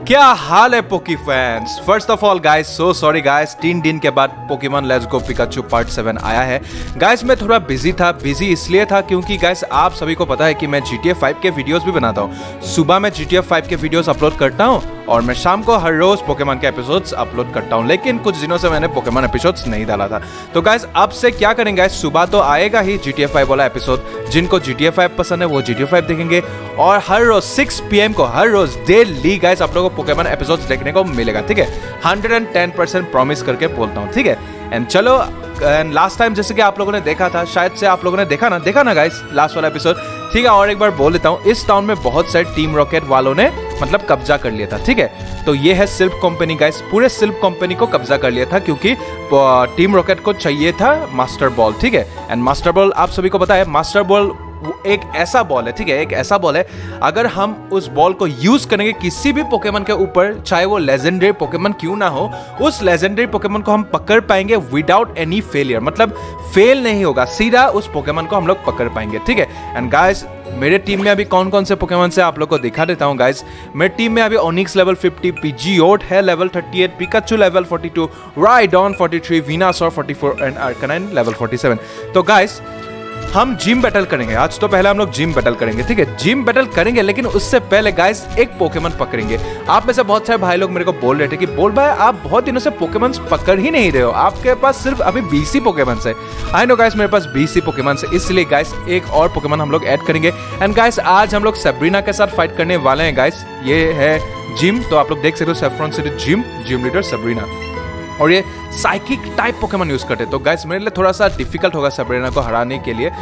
क्या हाल है Poki fans. First of all guys so sorry guys, 3 दिन के बाद Pokemon let's go Pikachu part 7 आया है। गाइस मैं थोड़ा बिजी था, बिजी इसलिए था क्योंकि गाइस आप सभी को पता है कि मैं GTA 5 के वीडियोस भी बनाता हूँ। सुबह मैं GTA 5 के वीडियोस अपलोड करता हूँ और मैं शाम को हर रोज पोकेमॉन के एपिसोड्स अपलोड करता हूँ, लेकिन कुछ दिनों से मैंने पोकेमॉन एपिसोड्स नहीं डाला था। तो गाइस अब से क्या करेंगे गाइस, सुबह तो आएगा ही GTA 5 वाला एपिसोड। जिनको GTA 5 पसंद है वो GTA 5 देखेंगे और हर रोज 6 PM को हर रोज डेली गाइस आप लोगों को पोकेमॉन एपिसोड्स देखने को मिलेगा, ठीक है। 110% प्रॉमिस करके बोलता हूँ, ठीक है। एंड चलो लास्ट टाइम जैसे कि आप लोगों ने देखा था, शायद से आप लोगों ने देखा ना गाइस लास्ट वाला एपिसोड, ठीक है। और एक बार बोल देता हूँ, इस टाउन में बहुत सारे टीम रॉकेट वालों ने मतलब कब्जा कर लिया था, ठीक है। तो ये है सिल्प कंपनी गाइस, पूरे सिल्प कंपनी को कब्जा कर लिया था क्योंकि टीम रॉकेट को चाहिए था मास्टर बॉल, ठीक है। एंड मास्टर बॉल आप सभी को पता है, मास्टर बॉल एक ऐसा बॉल है, ठीक है, एक ऐसा बॉल है, अगर हम उस बॉल को यूज करेंगे किसी भी पोकेमॉन के ऊपर, चाहे वो लेजेंडरी पोकेमॉन क्यों ना हो, उस लेजेंडरी पोकेमॉन को हम पकड़ पाएंगे विदाउट एनी फेलियर, मतलब फेल नहीं होगा, सीधा उस पोकेमॉन को हम लोग पकड़ पाएंगे, ठीक है। एंड गाइस मेरे टीम में अभी कौन कौन से पोकेमॉन से आप लोग को दिखा देता हूँ गाइस। मेरे टीम में अभी ओनिक्स लेवल 50, पीजियोट है level 38, Pikachu level 42, Rhydon 43, Venusaur 44 and Arcanine level 47। तो गाइस हम जिम बैटल करेंगे आज, तो पहले हम लोग जिम बैटल करेंगे, ठीक है। जिम बैटल करेंगे लेकिन उससे पहले गाइस एक पोकेमॉन पकड़ेंगे। आप में से बहुत सारे भाई लोग मेरे को बोल रहे थे कि बोल भाई आप बहुत दिनों से पोकेमॉन पकड़ ही नहीं रहे हो, आपके पास सिर्फ अभी 20 ही पोकेमॉन है। आई नो गाइस मेरे पास 20 ही पोकेमॉन है, इसलिए गाइस एक और पोकेमॉन हम लोग ऐड करेंगे। एंड गाइस आज हम लोग सब्रीना के साथ फाइट करने वाले हैं गाइस। ये है जिम, तो आप लोग देख सकते हो Saffron City gym leader Sabrina, और ये साइकिक टाइप पोकेमॉन यूज करते हैं। तो गाइस मेरे लिए थोड़ा सा डिफिकल्ट होगा सब्रीना को हराने के लिए।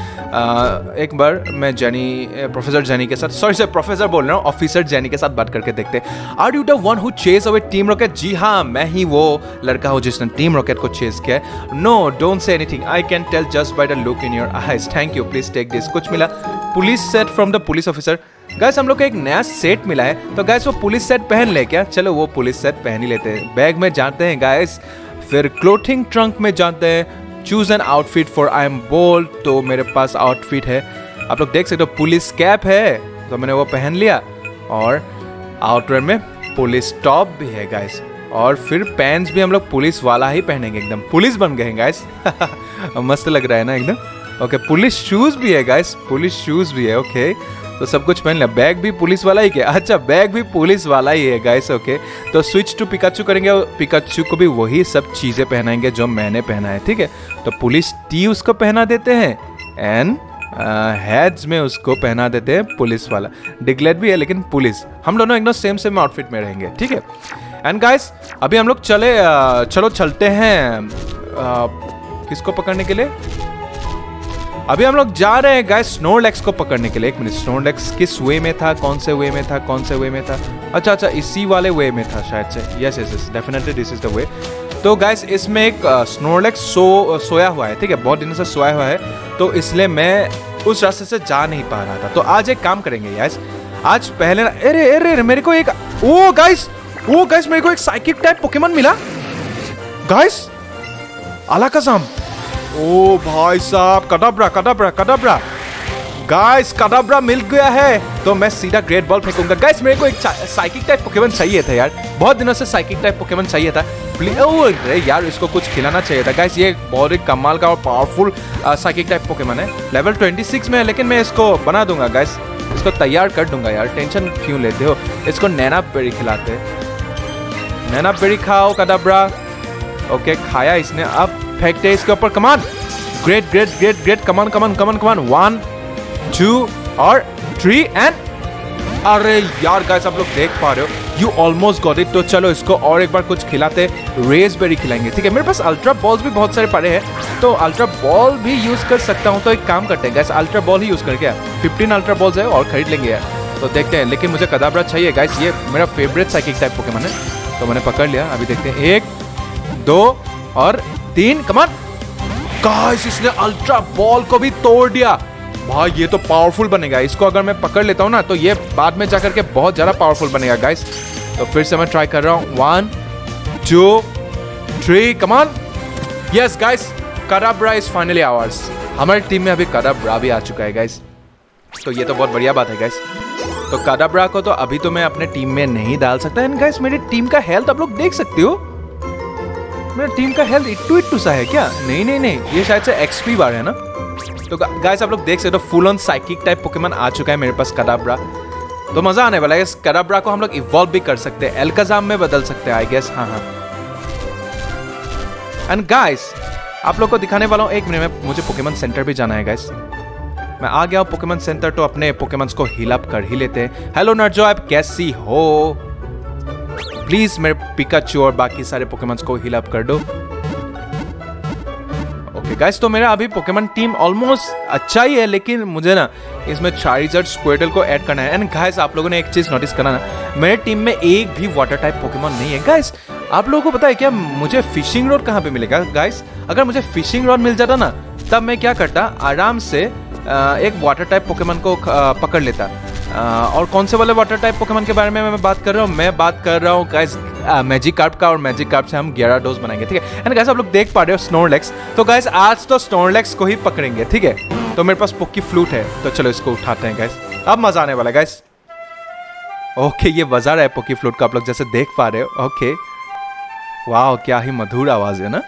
एक बार मैं प्रोफेसर जेनी के साथ, सॉरी सर प्रोफेसर बोल रहा हूँ, ऑफिसर जेनी के साथ बात करके देखते हैं। Are you the one who chase away Team Rocket? जी हाँ, मैं ही वो लड़का हूँ जिसने टीम रॉकेट को चेज किया है। No don't say anything, I can tell just by the look in your eyes. Thank you, please take this. कुछ मिला? Police set from the police officer. Guys हम लोग को एक नया सेट मिला है, तो गाइस वो पुलिस सेट पहन ले क्या? चलो वो पुलिस सेट पहन ही लेते हैं। बैग में जाते हैं गाइस, फिर क्लोथिंग ट्रंक में जाते हैं। Choose an outfit for I am bold, तो मेरे पास आउटफिट है, आप लोग देख सकते हो, पुलिस कैप है तो मैंने वो पहन लिया, और आउटवेयर में पुलिस टॉप भी है गाइस, और फिर पैंट्स भी हम लोग पुलिस वाला ही पहनेंगे, एकदम पुलिस बन गए हैं गाइस। मस्त लग रहा है ना एकदम। ओके पुलिस शूज भी है गाइस, पुलिस शूज भी है, ओके तो सब कुछ पहन लिया। बैग भी पुलिस वाला ही क्या? अच्छा बैग भी पुलिस वाला ही है गाइस, ओके। तो स्विच टू पिकाचू करेंगे और पिकाचू को भी वही सब चीजें पहनाएंगे जो मैंने पहना है, ठीक है। तो पुलिस टी उसको पहना देते हैं, एंड हेड्स में उसको पहना देते हैं पुलिस वाला। डिग्लेट भी है लेकिन पुलिस, हम दोनों एकदम सेम आउटफिट में रहेंगे, ठीक है। एंड गाइस अभी हम लोग चलते हैं किसको पकड़ने के लिए? अभी हम लोग जा रहे हैं गाइस स्नोरलैक्स को पकड़ने के लिए। एक मिनट, स्नोरलैक्स किस वे में था, कौन से वे में था? अच्छा इसी वाले वे में था शायद से। Yes definitely this is the way. तो गाइस इसमें एक स्नोरलैक्स सोया हुआ है, ठीक है, बहुत दिनों से सोया हुआ है, तो इसलिए मैं उस रास्ते से जा नहीं पा रहा था। तो आज एक काम करेंगे गाइस, आज पहले अरे मेरे को एक गाइस मेरे को एक साइकिक टाइप पोकेमॉन मिला गाइस, अलाकाज़म। ओ भाई साहब, कडाब्रा गाइस, कडाब्रा मिल गया है, तो मैं सीधा ग्रेट बॉल फेंकूंगा। गाइस मेरे को एक साइकिक टाइप पोकेमॉन चाहिए था यार, बहुत दिनों से साइकिक टाइप पोकेमॉन चाहिए था। अरे यार इसको कुछ खिलाना चाहिए था गाइस। ये बहुत ही कमाल का और पावरफुल साइकिक टाइप पोकेमॉन है, लेवल 26 में है, लेकिन मैं इसको बना दूंगा गाइस, इसको तैयार कर दूंगा यार, टेंशन क्यों लेते हो। इसको नैना बेरी खिलाते हैं, नैना बेरी खाओ कडाब्रा। ओके खाया इसने, अब फेंकते इसके ऊपर। कमान, ग्रेट, कमान 1 2 और 3 एंड अरे यार गाइस आप लोग देख पा रहे हो, यू ऑलमोस्ट गॉट इट। तो चलो इसको और एक बार कुछ खिलाते, रेसबेरी खिलाएंगे, ठीक है। मेरे पास अल्ट्रा बॉल्स भी बहुत सारे पड़े हैं, तो अल्ट्रा बॉल भी यूज कर सकता हूँ। तो एक काम करते हैं गाइस, अल्ट्रा बॉल ही यूज करके 15 अल्ट्रा बॉल्स है और खरीद लेंगे यार। तो देखते हैं, लेकिन मुझे कदाब्रा चाहिए गाइस, ये मेरा फेवरेट साइकिक टाइप पोकेमॉन है, तो मैंने पकड़ लिया। अभी देखते हैं 1 2 और 3, कमान गाइस, इसने अल्ट्रा बॉल को भी तोड़ दिया भाई, ये तो पावरफुल बनेगा। इसको अगर मैं पकड़ लेता हूँ ना, तो ये बाद में जाकर के बहुत ज्यादा पावरफुल बनेगा गाइस। तो फिर से मैं ट्राई कर रहा हूँ, 1 2 3, come on. Yes guys, Kadabra is finally ours. हमारी टीम में अभी कडाब्रा भी आ चुका है गाइस, तो ये तो बहुत बढ़िया बात है गाइस। तो काडाब्रा को तो अभी तो मैं अपने टीम में नहीं डाल सकता। एंड गाइस मेरी टीम का हेल्थ आप लोग देख सकते हो, मेरा टीम का हेल्थ इट्टू सा है क्या? नहीं, ये शायद से एक्सपी बार है ना। तो गाइस आप लोग देख सकते हो full on psychic type Pokemon आ चुका है मेरे पास काडाब्रा। तो मजा आने वाला है। इस काडाब्रा को हम लोग इवॉल्व भी कर सकते हैं, एल्काजाम में बदल सकते हैं आई गेस। हाँ। एंड गाइस आप लोग को दिखाने वाला हूँ, 1 मिनट में मुझे पोकेमॉन सेंटर भी जाना है गाइस। मैं आ गया हूँ पोकेमॉन सेंटर, तो अपने पोकेमॉन्स को हील अप कर ही लेते हैं। हेलो नर्जो, आप कैसी हो? प्लीज मेरे पिकाचू और बाकी सारे पोकेमॉन्स को हील अप कर दो। ओके गाइस, तो मेरा अभी पोकेमॉन टीम ऑलमोस्ट अच्छा ही है, लेकिन मुझे ना इसमें चार्जर स्क्वेडल को ऐड करना है। एंड गाइस आप लोगों ने एक चीज नोटिस करा ना, मेरे टीम में एक भी वाटर टाइप पोकेमॉन नहीं है। गाइस आप लोगों को पता है क्या, मुझे फिशिंग रॉड कहाँ पे मिलेगा? गाइस अगर मुझे फिशिंग रॉड मिल जाता ना, तब मैं क्या करता, आराम से एक वाटर टाइप पोकेमॉन को पकड़ लेता। और कौन से वाले वाटर टाइप पोकेमॉन के बारे में मैं बात कर रहा हूँ? मैं बात कर रहा हूँ गाइस मैजिकार्प का, और मैजिकार्प से हम gyarados बनाएंगे, ठीक है। एंड गाइस आप लोग देख पा रहे हो स्नोरलैक्स, तो गाइस आज तो स्नोरलैक्स को ही पकड़ेंगे, ठीक है। तो मेरे पास पोकी फ्लूट है, तो चलो इसको उठाते हैं गाइस। अब मजा आने वाला है गाइस। ओके ये बजा रहा है पोकी फ्लूट का, आप लोग जैसे देख पा रहे हो। ओके वाह, क्या ही मधुर आवाज है ना।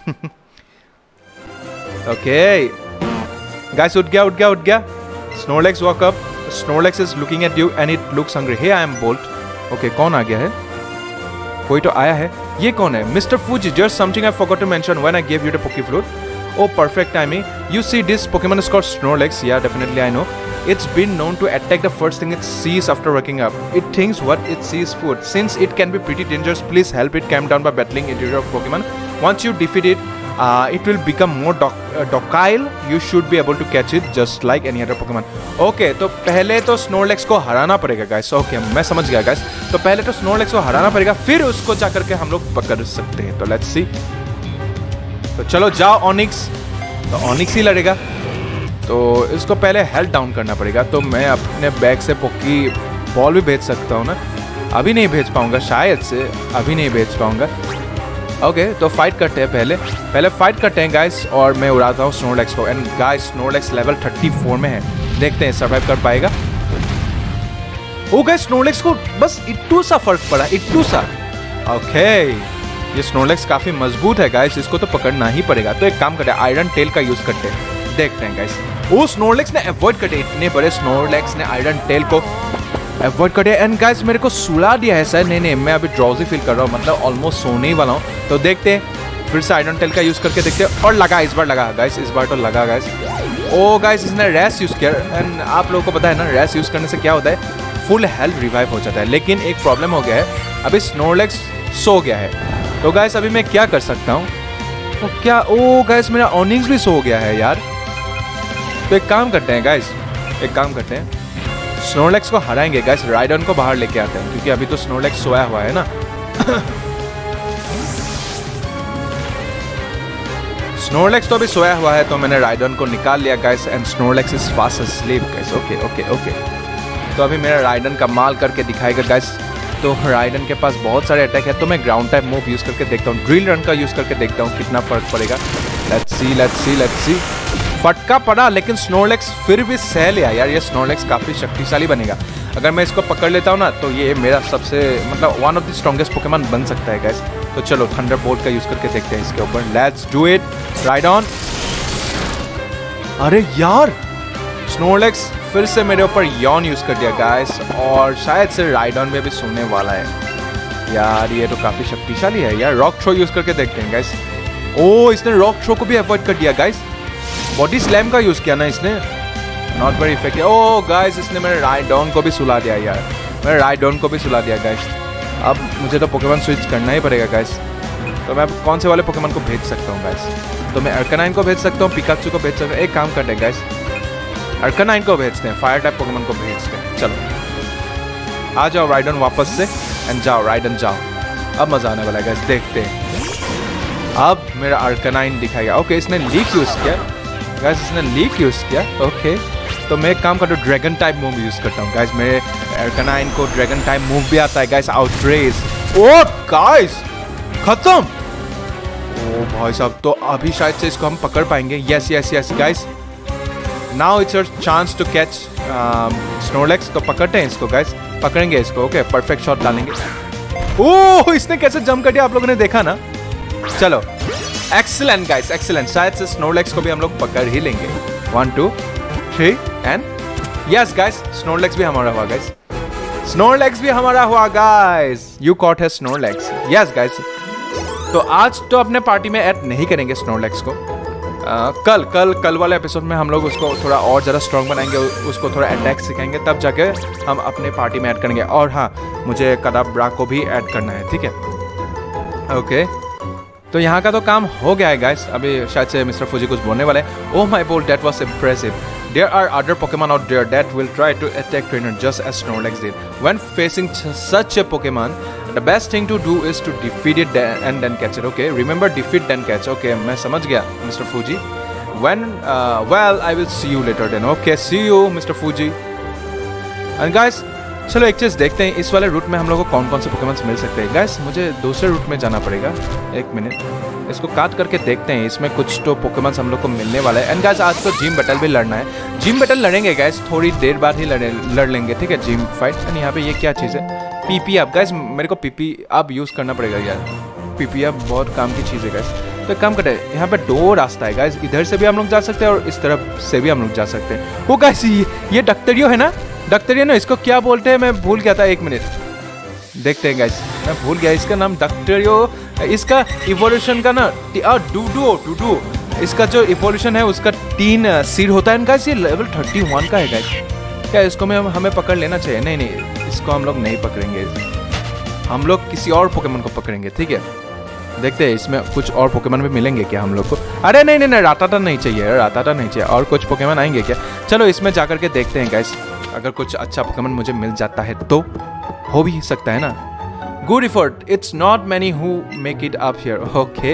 ओके गाइस उठ गया। Snorlax woke up. Snorlax is looking at you and it looks hungry. Hey, I am Bolt. Okay, कौन आ गया है? कोई तो आया है। ये कौन है? Mr. Fuji, just something I forgot to mention when I gave you the Pokeflute. Oh, perfect timing. You see this Pokemon is called Snorlax. Yeah, definitely I know. It's been known to attack the first thing it sees after waking up. It thinks what it sees food. Since it can be pretty dangerous, please help it calm down by battling interior of Pokemon. Once you defeat it, it will become more docile. You should be able to catch it just like any other Pokemon. Okay, तो पहले तो Snorlax को हराना पड़ेगा guys. Okay मैं समझ गया guys, तो पहले तो स्नोरलैक्स को हराना पड़ेगा, फिर उसको जाकर के हम लोग पकड़ सकते हैं। तो लेट्स सी। तो चलो जाओ ऑनिक्स। तो ऑनिक्स ही लड़ेगा, तो इसको पहले हेल्थ डाउन करना पड़ेगा। तो मैं अपने बैग से पोकी बॉल भी भेज सकता हूँ ना। अभी नहीं भेज पाऊंगा, शायद से अभी नहीं भेज पाऊंगा। ओके तो फाइट करते हैं, पहले फाइट करते हैं गाइस, और मैं उड़ाता हूँ स्नोरलैक्स को। एंड गाइस स्नोरलैक्स लेवल 34 में है, देखते हैं सर्वाइव कर पाएगा। ओ गाइस स्नोरलैक्स को बस इट्टू सा फर्क पड़ा, इट्टू सा। ओके ये स्नोरलैक्स काफी मजबूत है गाइस, इसको तो पकड़ना ही पड़ेगा। तो एक काम करते हैं, आयरन टेल का यूज करते हैं, देखते हैं गाइस। वो स्नोरलैक्स ने अवॉइड कर दिया, इतने बड़े स्नोरलैक्स ने आयरन टेल को अवॉइड कर दिया। एंड गाइस मेरे को सुला दिया है सर। नहीं मैं अभी ड्रॉजी फील कर रहा हूँ, मतलब ऑलमोस्ट सोने ही वाला हूँ। तो देखते हैं, फिर से आयरन टेल का यूज करके देखते हैं। और लगा, इस बार लगा गाइस, इस बार तो लगा गाइस। ओ गाइस इसने रैश यूज किया, एंड आप लोगों को पता है ना रैश यूज करने से क्या होता है, फुल हेल्थ रिवाइव हो जाता है। लेकिन एक प्रॉब्लम हो गया है, अभी स्नोरलैक्स सो गया है। तो गाइस अभी मैं क्या कर सकता हूँ? तो क्या, ओ गाइस मेरा ऑनिक्स भी सो गया है यार। तो एक काम करते हैं गाइस, एक काम करते हैं, स्नोरलैक्स को हराएंगे गाइस, राइडन को बाहर लेके आते हैं, क्योंकि अभी तो स्नोरलैक्स सोया हुआ है ना। स्नोरलैक्स तो अभी सोया हुआ है, तो मैंने राइडन को निकाल लिया guys, and Snorlax is fast asleep guys. Okay तो अभी मेरा राइडन का माल करके दिखाएगा गाइस। तो राइडन के पास बहुत सारे अटैक है, तो मैं ग्राउंड टाइप मूव यूज करके देखता हूँ, ड्रिल रन का यूज करके देखता हूँ कितना फर्क पड़ेगा। Let's see. फटका पड़ा, लेकिन स्नोरलैक्स फिर भी सह लिया यार। ये स्नोरलैक्स काफी शक्तिशाली बनेगा, अगर मैं इसको पकड़ लेता हूँ ना, तो ये मेरा सबसे मतलब one of the strongest Pokemon बन सकता है गाइस। तो चलो थंडरबोल्ट का यूज करके देखते हैं इसके ऊपर। Let's do it, ride on. अरे यार स्नोरलैक्स फिर से मेरे ऊपर यॉन यूज कर दिया गाइस, और शायद से राइडन में भी सोने वाला है यार। ये तो काफी शक्तिशाली है यार। रॉक थ्रो यूज करके देखते हैं गाइस। ओ इसने रॉक थ्रो को भी अवॉइड कर दिया गाइस। बॉडी स्लैम का यूज किया ना इसने, नॉट वेरी इफेक्टिव। ओ गाइस इसने मेरे राइडन को भी सुला दिया यार, मेरे राइडन को भी सुला दिया गाइस। अब मुझे तो पोकेमॉन स्विच करना ही पड़ेगा गाइस। तो मैं कौन से वाले पोकेमॉन को भेज सकता हूँ गाइस? तो मैं अर्कानाइन को भेज सकता हूँ, पिकाचू को भेज सकता हूँ। एक काम करते हैं गाइस, अर्कानाइन को भेजते हैं, फायर टाइप पोकेमॉन को भेजते हैं। चलो आ जाओ राइडन वापस से, एंड जाओ राइडन जाओ। अब मजा आने वाला है गाइस, देखते हैं। अब मेरा अर्कानाइन दिखाएगा। ओके इसने लीक यूज किया गाइस, इसने लीक यूज किया। ओके तो मैं एक काम करता हूँ, ड्रैगन टाइप मूव यूज करता हूँ गाइस। मेरे अर्कानाइन को ड्रैगन टाइप मूव भी आता है गाइस, आउटरेज। ओ गाइस खत्म। ओ भाई साहब, तो अभी शायद से इसको हम पकड़ पाएंगे। Yes guys, now it's your chance to catch Snorlax, तो पकड़ते हैं इसको गाइस, पकड़ेंगे इसको। ओके परफेक्ट शॉट डालेंगे। ओह इसने कैसे जंप कर दिया, आप लोगों ने देखा ना। चलो एक्सीलेंट गाइस एक्सीलेंट, शायद से स्नोरलैक्स को भी हम लोग पकड़ ही लेंगे। 1 2 3 एंड यस गाइस, स्नोरलैक्स भी हमारा हुआ गाइस, स्नोरलैक्स भी हमारा हुआ गाइस। यू कॉट है स्नोरलैक्स, यस गाइस। तो आज तो अपने पार्टी में ऐड नहीं करेंगे स्नोरलैक्स को। कल वाले एपिसोड में हम लोग उसको थोड़ा और ज़्यादा स्ट्रॉन्ग बनाएंगे, उसको थोड़ा अटैक सिखाएंगे, तब जाके हम अपने पार्टी में ऐड करेंगे। और हाँ, मुझे कदाब्रा को भी ऐड करना है, ठीक है। ओके तो यहाँ का तो काम हो गया है गाइस। अभी शायद से मिस्टर फूजी कुछ बोलने वाले हैं। ओह माय बोल, that was impressive. There are other Pokemon out there that will try to attack trainer just as Snorlax did. When facing such a Pokemon, the best thing to do is to defeat it and then catch it. Okay, remember defeat then catch. Okay, मैं समझ गया Mr. Fuji. Well, I will see you later then. Okay, see you Mr. Fuji. And guys, चलो एक चीज़ देखते हैं, इस वाले root में हम लोग को कौन कौन से पोकेमॉन्स मिल सकते हैं। गाइस मुझे दूसरे रूट में जाना पड़ेगा, एक मिनट, इसको काट करके देखते हैं, इसमें कुछ तो पोकेमॉन्स हम लोग को मिलने वाला है। एंड गाइस आज तो जिम बैटल भी लड़ना है, जिम बैटल लड़ेंगे गाइस, थोड़ी देर बाद ही लड़ लेंगे, ठीक है, जिम फाइट। एंड यहाँ पे ये क्या चीज़ है, पीपी अप। गाइस मेरे को पीपी अप यूज़ करना पड़ेगा यार, पीपी अप बहुत काम की चीज़ है गाइस। तो एक काम करते हैं, यहाँ पे 2 रास्ता है गाइस, इधर से भी हम लोग जा सकते हैं और इस तरफ से भी हम लोग जा सकते हैं। वो गाइस ये डक्टरियो है ना, डक्टरियो ना, इसको क्या बोलते हैं मैं भूल गया था, एक मिनट देखते हैं गाइस, मैं भूल गया इसका नाम, डक्टरियो। इसका इवोल्यूशन का ना डूडू, इसका जो इवोल्यूशन है उसका 3 सिर होता है गाइस। ये लेवल 31 का है गाइस। क्या इसको हमें पकड़ लेना चाहिए? नहीं, इसको हम लोग नहीं पकड़ेंगे, हम लोग किसी और पोकेमॉन को पकड़ेंगे, ठीक है। देखते हैं इसमें कुछ और पोकेमॉन भी मिलेंगे क्या हम लोग को। अरे नहीं, राताटा नहीं चाहिए, राताटा नहीं चाहिए, और कुछ पोकेमॉन आएंगे क्या? चलो इसमें जाकर के देखते हैं गाइस, अगर कुछ अच्छा पोकेमॉन मुझे मिल जाता है तो हो भी सकता है ना। Good effort, it's not many who make it up here. Okay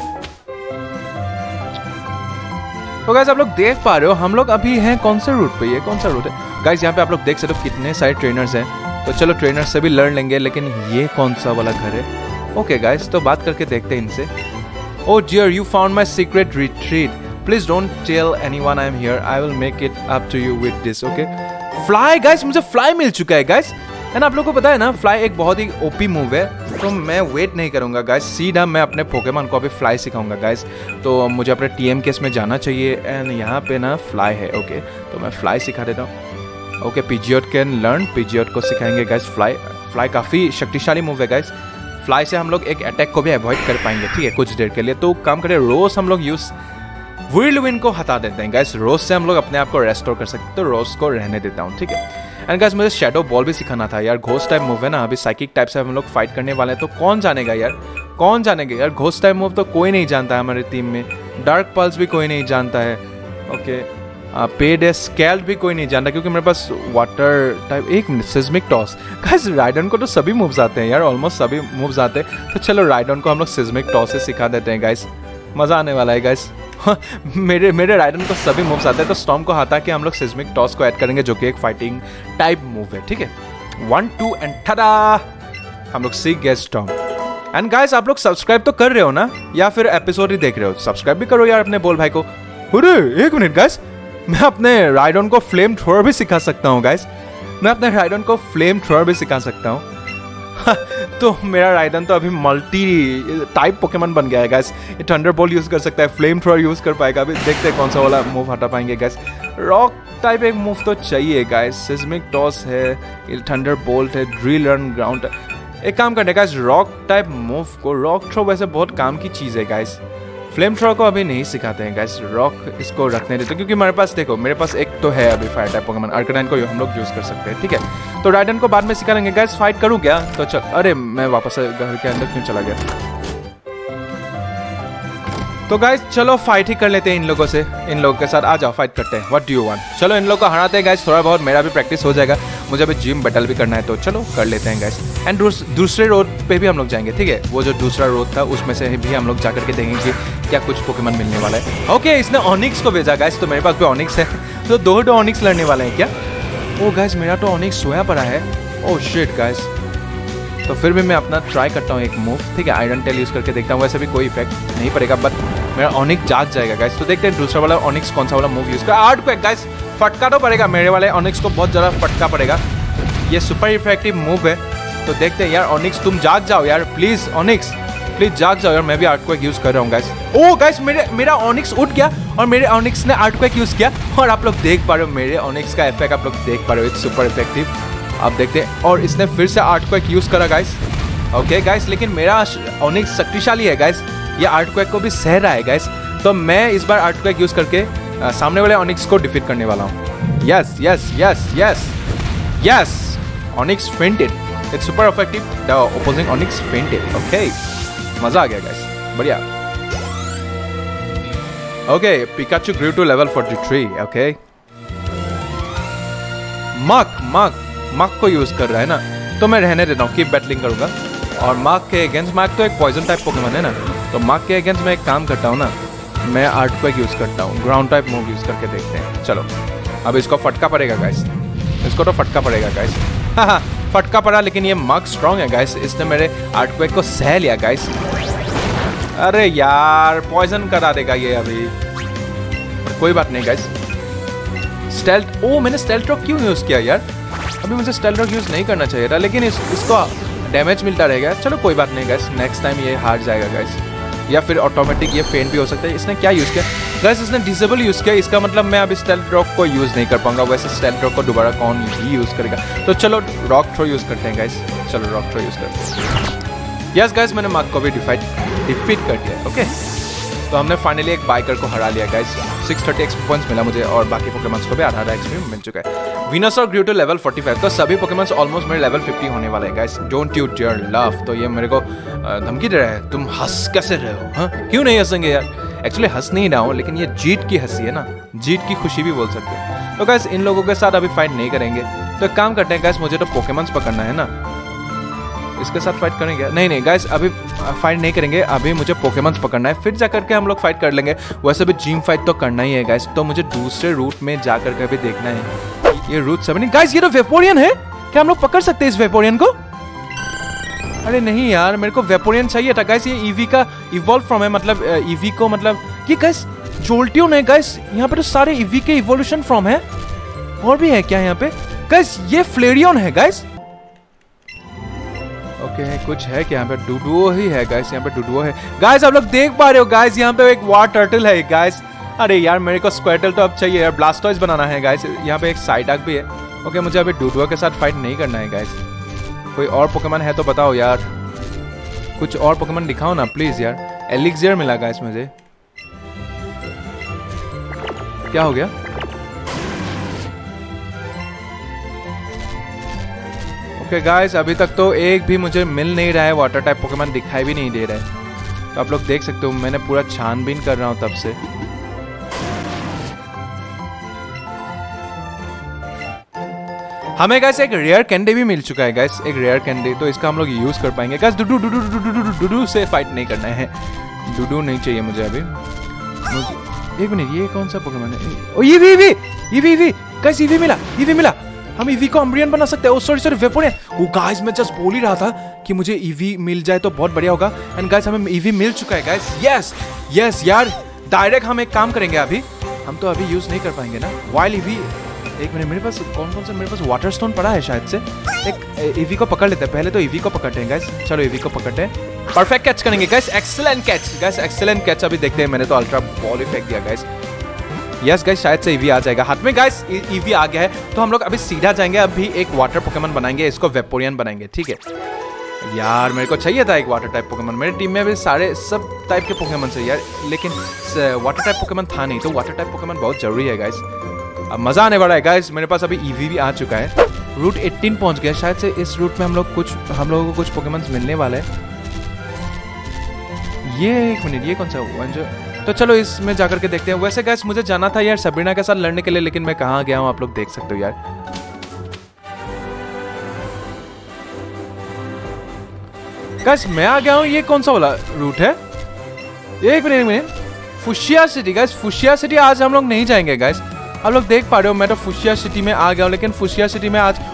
तो गाइस आप लोग देख पा रहे हो हम लोग अभी हैं कौन से रूट पे, ये कौन सा रूट है गाइस? यहाँ पे आप लोग देख सकते हो कितने सारे ट्रेनर्स हैं, तो चलो ट्रेनर्स से भी लड़ लेंगे, लेकिन ये कौन सा वाला घर है? ओके गाइस तो बात करके देखते हैं इनसे। Oh dear, you found my secret retreat, please don't tell anyone I am here, I will make it up to you with this. Okay fly guys, मुझे फ्लाई मिल चुका है गाइस, है ना। आप लोगों को पता है ना फ्लाई एक बहुत ही ओपी मूव है, तो मैं वेट नहीं करूंगा गाइस, सीधा मैं अपने पोकेमॉन को अभी फ्लाई सिखाऊंगा गाइस। तो मुझे अपने टीएम केस में जाना चाहिए, एंड यहाँ पे ना फ्लाई है। ओके तो मैं फ्लाई सिखा देता हूँ। Okay Pidgeot can learn, Pidgeot को सिखाएंगे गाइस फ्लाई काफ़ी शक्तिशाली मूव है गाइस। फ्लाई से हम लोग एक अटैक को भी अवॉइड कर पाएंगे, ठीक है, कुछ देर के लिए। तो काम करें, रोज हम लोग यूज व्हिर्लविंड को हटा देते हैं गाइस, रोज से हम लोग अपने आप को रेस्टोर कर सकते हैं, तो रोज को रहने देता हूँ, ठीक है। एंड गाइस मुझे शैडो बॉल भी सिखाना था यार, घोस्ट टाइप मूव है ना, अभी साइकिक टाइप से हम लोग फाइट करने वाले हैं, तो कौन जानेगा यार, कौन जानेगा यार, घोस्ट टाइप मूव तो कोई नहीं जानता है हमारी टीम में, डार्क पल्स भी कोई नहीं जानता है। ओके पेड स्केल्ड भी कोई नहीं जानता, क्योंकि मेरे पास वाटर टाइप, एक minute, seismic toss. Guys Rhydon को तो सभी मूव्स आते हैं यार, ऑलमोस्ट सभी मूव्स आते हैं, तो चलो राइडन को हम लोग सिस्मिक टॉस से सिखा देते हैं गाइस, मज़ा आने वाला है गाइस। मेरे राइडन को सभी मूव्स आते हैं, तो स्टॉर्म को हटा के हम लोग सिस्मिक टॉस को ऐड करेंगे, जो कि एक फाइटिंग टाइप मूव है, ठीक है। 1 2 एंड ठड़ा, हम लोग सीख गए स्टॉर्म। एंड गाइस आप लोग सब्सक्राइब तो कर रहे हो ना, या फिर एपिसोड ही देख रहे हो? सब्सक्राइब भी करो यार अपने बोल भाई को। अरे एक मिनट गाइस, मैं अपने राइडन को फ्लेम थ्रोअर भी सिखा सकता हूँ गाइस, मैं अपने राइडन को फ्लेम थ्रोअर भी सिखा सकता हूँ। तो मेरा राइडन तो अभी मल्टी टाइप पोकेमॉन बन गया है गाइस, ये थंडरबोल्ट यूज कर सकता है, फ्लेम थ्रोअर यूज कर पाएगा, अभी देखते हैं कौन सा वाला मूव हटा पाएंगे गाइस। रॉक टाइप एक मूव तो चाहिए गाइस, सिस्मिक टॉस है, थंडरबोल्ट है, ड्रिल रन ग्राउंड। एक काम करने गाइस, रॉक टाइप मूव को, रॉक थ्रो वैसे बहुत काम की चीज़ है गाइस, फ्लेम थ्रो को अभी नहीं सिखाते हैं गाइस, रॉक इसको रखने देते, क्योंकि मेरे पास देखो, मेरे पास एक तो है अभी फायर टाइप पोकेमॉन, अर्कनाइन को हम लोग यूज कर सकते हैं, ठीक है। तो राइडन को बाद में सिखा लेंगे गाइस। फाइट करूँ क्या? तो चल, अरे मैं वापस घर के अंदर क्यों चला गया? तो गाइस चलो फाइट ही कर लेते हैं इन लोगों से, इन लोगों के साथ आ जाओ, फाइट करते हैं। What do you want? चलो इन लोगों को हराते हैं गाइस, थोड़ा बहुत मेरा भी प्रैक्टिस हो जाएगा, मुझे अभी जिम बैटल भी करना है, तो चलो कर लेते हैं गाइस। एंड दूसरे रोड पे भी हम लोग जाएंगे, ठीक है, वो जो दूसरा रोड था उसमें से भी हम लोग जाकर के देखेंगे कि क्या कुछ पोकेमॉन मिलने वाला है। ओके इसने ऑनिक्स को भेजा गाइस, तो मेरे पास भी ऑनिक्स है, तो 2 ऑनिक्स लड़ने वाले हैं क्या? ओ गाइस मेरा तो ऑनिक्स सोया पड़ा है। ओह शिट गाइस, तो फिर भी मैं अपना ट्राई करता हूँ एक मूव, ठीक है, आयरन टेल यूज करके देखता हूँ, वैसे भी कोई इफेक्ट नहीं पड़ेगा, बट मेरा ऑनिक जाग जाएगा गाइस। तो देखते हैं दूसरा वाला ऑनिक्स कौन सा वाला मूव यूज कर। अर्थक्वेक गाइस, फटका तो पड़ेगा मेरे वाले ऑनिक्स को, बहुत ज़्यादा फटका पड़ेगा। ये सुपर इफेक्टिव मूव है, तो देखते हैं यार। ऑनिक्स तुम जाग जाओ यार प्लीज, ऑनिक्स प्लीज जाग जाओ यार। मैं भी अर्थक्वेक यूज कर रहा हूँ गाइस। ओ गाइस मेरा ऑनिक्स उठ गया और मेरे ऑनिक्स ने अर्थक्वेक यूज किया और आप लोग देख पा रहे हो मेरे ऑनिक्स का इफेक्ट, आप लोग देख पा रहे हो, इट्स सुपर इफेक्टिव। आप देखते हैं और इसने फिर से अर्थक्वेक यूज करा गाइस। ओके गाइस, लेकिन मेरा ऑनिक्स शक्तिशाली है गाइस, ये अर्थक्वेक को भी सह रहा है गाइस। तो मैं इस बार अर्थक्वेक यूज करके सामने वाले ऑनिक्स को डिफीट करने वाला हूँ। Yes yes yes yes yes, Onix fainted, it's super effective, the opposing Onix fainted. Okay, मजा आ गया गाइस, बढ़िया। Okay, Pikachu grew to level 43। Okay, मक को यूज कर रहा है ना, तो मैं रहने देता हूँ, कीप बैटलिंग करूंगा। और मक के अगेंस्ट, मक तो एक पॉइजन टाइप पोकेमॉन है ना, तो मक के अगेंस्ट मैं एक काम करता हूँ ना, मैं अर्थक्वेक यूज करता हूँ, ग्राउंड टाइप मूव यूज करके देखते हैं। चलो अब इसको फटका पड़ेगा गाइस, इसको तो फटका पड़ेगा गाइस। हाँ फटका पड़ा, लेकिन ये मग स्ट्रॉन्ग है गाइस, इसने मेरे अर्थक्वेक को सह लिया गाइस। अरे यार पॉइजन करा देगा ये अभी, पर कोई बात नहीं गाइस। स्टेल्थ, ओ मैंने स्टेल्थ रॉक क्यों यूज किया यार, अभी मुझे स्टेल्थ रॉक यूज नहीं करना चाहिए था, लेकिन इसको डैमेज मिलता रहेगा। चलो कोई बात नहीं गाइस, नेक्स्ट टाइम ये हार जाएगा गाइस, या फिर ऑटोमेटिक ये फेंट भी हो सकता है। इसने क्या यूज किया गाइस, इसने डिसेबल यूज किया, इसका मतलब मैं अब स्टेल्थ रॉक को यूज नहीं कर पाऊंगा। वैसे स्टेल्थ रॉक को दोबारा कौन ही यूज करेगा, तो चलो रॉक थ्रो यूज करते हैं गाइस। चलो रॉक थ्रो यूज करते हैं। यस गाइस, मैंने मार्क को भी डिफीट कर दिया। ओके, तो हमने फाइनली एक बाइकर को हरा लिया गाइस। 630 एक्सपी पॉइंट्स मिला मुझे और बाकी पोकेमॉन्स को भी आधा एक्सपी मिल चुका है। विनस और ग्रूटो लेवल 45, तो सभी पोकेमॉन्स ऑलमोस्ट मेरे लेवल 50 होने वाले हैं guys. Don't you dare love, तो ये मेरे को धमकी दे रहा है, तुम हंस कैसे रहे हो, हाँ क्यों नहीं हंसेंगे यार। एक्चुअली हंस नहीं रहा हूँ, लेकिन ये जीत की हंसी है ना, जीत की खुशी भी बोल सकते हैं। तो गाइस इन लोगों के साथ अभी फाइट नहीं करेंगे, तो एक काम करते हैं गाइस, मुझे तो पोकेमॉन्स पकड़ना है ना, इसके साथ फाइट करेंगे। नहीं गाइस, अभी फाइट नहीं करेंगे, अभी मुझे पोकेमॉन्स पकड़ना है, फिर जाकर के हम लोग फाइट कर लेंगे। वैसे भी जिम फाइट तो करना ही है गाइस, तो मुझे दूसरे रूट में जाकर के भी देखना है। ये रूट 7 गाइस, ये तो वेपोरियन है, क्या हम लोग पकड़ सकते हैं इस वेपोरियन को? अरे नहीं यार, मेरे को वेपोरियन चाहिए था गाइस। ये ईवी का इवॉल्व फॉर्म है, मतलब ईवी को, मतलब ये गाइस जोल्टियन है गाइस। यहाँ पे तो सारे ईवी के इवोल्यूशन फॉर्म है, और भी है क्या यहाँ पे गाइस? ये फ्लेरियन है गाइस। ओके, कुछ है क्या यहाँ पे? डुडुओ ही है गाइस, यहाँ पे डुडुओ है गाइस। आप लोग देख पा रहे हो गाइस, यहाँ पे एक वार टर्टल है गाइस। अरे यार मेरे को स्क्वेटल तो अब चाहिए यार, ब्लास्टॉइस बनाना है गाइस। यहाँ पे एक साइडाक भी है। ओके, मुझे अभी डुडुओ के साथ फाइट नहीं करना है गाइस। कोई और पोकेमॉन है तो बताओ यार, कुछ और पोकेमॉन दिखाओ ना प्लीज यार। एलिक्सियर मिला गाइस मुझे, क्या हो गया? ओके गाइस, अभी तक तो एक भी मुझे मिल नहीं रहा है, वाटर टाइप पोकेमॉन दिखाई भी नहीं दे रहा है। तो आप लोग देख सकते हो, मैंने पूरा छानबीन कर रहा हूं तब से। हमें गाइस एक रेयर कैंडी भी मिल चुका है गाइस, एक रेयर कैंडी, तो इसका हम लोग यूज कर पाएंगे गाइस। डुडू से फाइट नहीं करना है, डुडू नहीं चाहिए मुझे अभी। एक मिनट, ये कौन सा पोकेमॉन है? ओ ईवी गाइस, ईवी मिला। हम ईवी को अम्ब्रियन बना सकते हैं। Oh sorry Vaporeon. Oh guys, मैं जस्ट बोल ही रहा था कि मुझे ईवी मिल जाए तो बहुत बढ़िया होगा। एंड गाइस हमें ईवी मिल चुका है गाइस। यस यार, डायरेक्ट हम एक काम करेंगे, अभी हम तो अभी यूज नहीं कर पाएंगे ना वाइल ईवी। एक मिनट, मेरे पास कौन सा, मेरे पास वाटर स्टोन पड़ा है शायद से। एक ईवी को पकड़ लेते हैं, पहले तो ईवी को पकड़ते हैं गाइस। चलो ईवी को पकड़ते हैं, परफेक्ट कैच करेंगे guys. Excellent catch guys, excellent catch. अभी देखते हैं, मैंने तो अल्ट्रा बॉल ही फेंक दिया गाइस। यस गाइस, शायद से ईवी आ जाएगा हाथ में गाइस। ईवी आ गया है, तो हम लोग अभी सीधा जाएंगे, अभी एक वाटर पोकेमॉन बनाएंगे, इसको वेपोरियन बनाएंगे, ठीक है यार। मेरे को चाहिए था एक वाटर टाइप पोकेमॉन, मेरे टीम में भी सारे सब टाइप के पोकेमॉन से यार, लेकिन वाटर टाइप पोकेमॉन था नहीं, तो वाटर टाइप पोकेमॉन बहुत जरूरी है गाइस। अब मजा आने वाला है गाइस। मेरे पास अभी ईवी भी आ चुका है, रूट 18 पहुंच गया। शायद से इस रूट में हम लोगों को कुछ पोकेमॉन्स मिलने वाले हैं। ये एक मिनट, ये कौन सा हुआ? तो चलो इसमें जाकर के देखते हैं। वैसे गाइस मुझे जाना था यार सबरीना के साथ लड़ने के लिए, लेकिन मैं कहाँ गया हूँ आप लोग देख सकते हो यार। गाइस मैं आ गया हूँ, ये कौन सा वाला रूट है? एक minute, Fuchsia city guys, Fuchsia city आज हम लोग नहीं जाएंगे गाइस। आप लोग देख पा रहे हो, मैं तो फुशिया सिटी में आ गया हूँ, लेकिन फुशिया सिटी में आज